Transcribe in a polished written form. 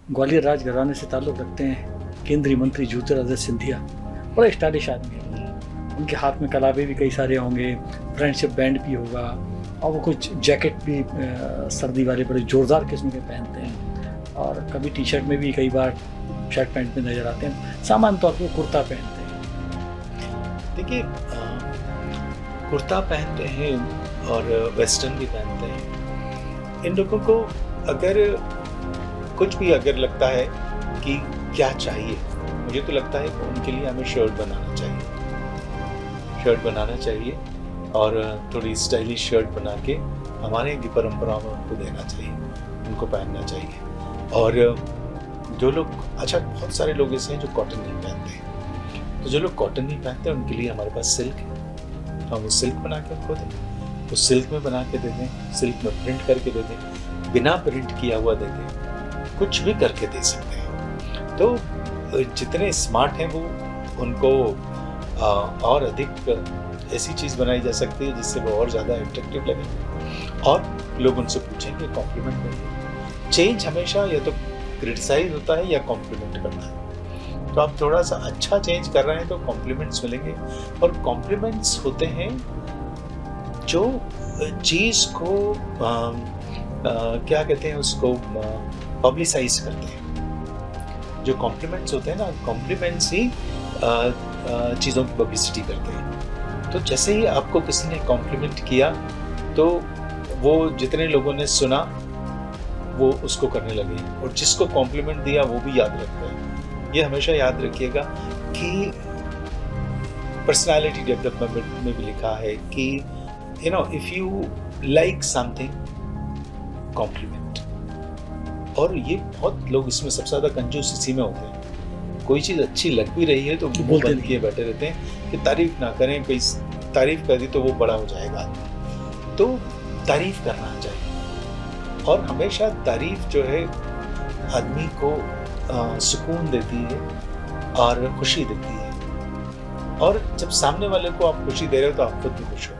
ग्वालियर राजघराने से ताल्लुक़ रखते हैं केंद्रीय मंत्री ज्योतिरादित्य सिंधिया। बड़ा स्टाइलिश आदमी है, उनके हाथ में कलाबे भी कई सारे होंगे, फ्रेंडशिप बैंड भी होगा, और वो कुछ जैकेट भी सर्दी वाले बड़े ज़ोरदार किस्म के पहनते हैं, और कभी टी शर्ट में भी कई बार शर्ट पैंट में नज़र आते हैं। सामान्य तौर पर कुर्ता पहनते हैं। देखिए, कुर्ता पहनते हैं और वेस्टर्न भी पहनते हैं। इन लोगों को अगर कुछ भी अगर लगता है कि क्या चाहिए, मुझे तो लगता है कि उनके लिए हमें शर्ट बनाना चाहिए और थोड़ी स्टाइलिश शर्ट बना के हमारे की परंपरा में उनको देना चाहिए, उनको पहनना चाहिए। और जो लोग, अच्छा बहुत सारे लोग ऐसे हैं जो कॉटन नहीं पहनते हैं, तो जो लोग कॉटन नहीं पहनते उनके लिए हमारे पास सिल्क है, हम वो सिल्क बना के उनको दें, उस सिल्क में बना के दे दें, सिल्क में प्रिंट करके दे दें, बिना प्रिंट किया हुआ दे दें, कुछ भी करके दे सकते हैं। तो जितने स्मार्ट हैं वो, उनको और अधिक ऐसी चीज़ बनाई जा सकती है जिससे वो और ज़्यादा अट्रैक्टिव लगे और लोग उनसे पूछेंगे, कॉम्प्लीमेंट देंगे। चेंज हमेशा या तो क्रिटिसाइज होता है या कॉम्प्लीमेंट करता है। तो आप थोड़ा सा अच्छा चेंज कर रहे हैं तो कॉम्प्लीमेंट्स मिलेंगे, और कॉम्प्लीमेंट्स होते हैं जो चीज़ को क्या कहते हैं उसको पब्लिसाइज करते हैं। जो कॉम्प्लीमेंट्स होते हैं ना, कॉम्प्लीमेंट्स ही चीज़ों की पब्लिसिटी करते हैं। तो जैसे ही आपको किसी ने कॉम्प्लीमेंट किया तो वो जितने लोगों ने सुना वो उसको करने लगे, और जिसको कॉम्प्लीमेंट दिया वो भी याद रखता है। ये हमेशा याद रखिएगा कि पर्सनालिटी डेवलपमेंट में भी लिखा है कि you know, if you like something, compliment. और ये बहुत लोग इसमें सबसे ज़्यादा कंजूस इसी में होते हैं। कोई चीज़ अच्छी लग भी रही है तो वो बंद किए बैठे रहते हैं कि तारीफ ना करें, कोई तारीफ कर दी तो वो बड़ा हो जाएगा आदमी। तो तारीफ करना चाहिए, और हमेशा तारीफ जो है आदमी को सुकून देती है और खुशी देती है, और जब सामने वाले को आप खुशी दे रहे हो तो आप खुद भी खुश हो।